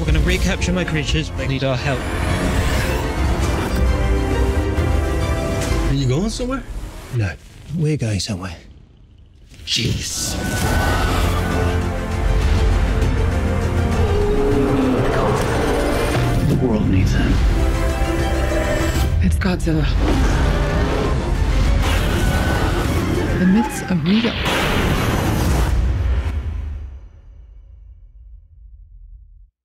We're going to recapture my creatures. They need our help. Are you going somewhere? No, we're going somewhere. Jeez. The world needs him. It's Godzilla. The myths are real.